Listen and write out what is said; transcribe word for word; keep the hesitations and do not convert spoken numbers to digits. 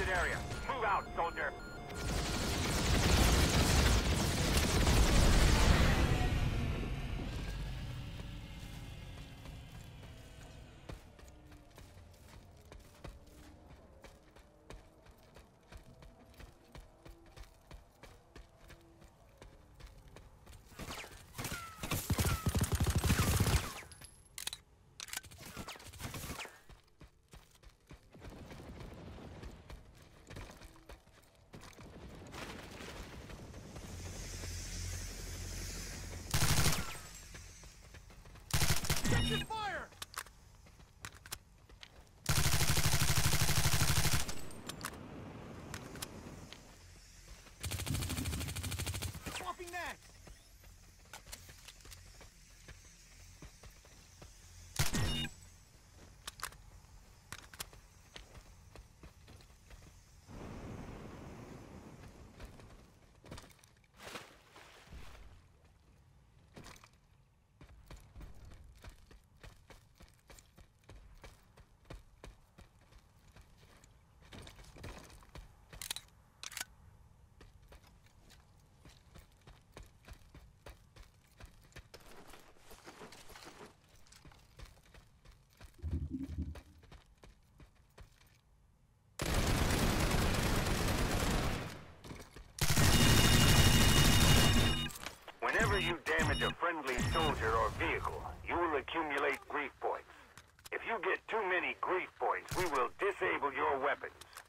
target area. Move out, soldier. Taking fire! Swapping mags! Whenever you damage a friendly soldier or vehicle, you will accumulate grief points. If you get too many grief points, we will disable your weapons.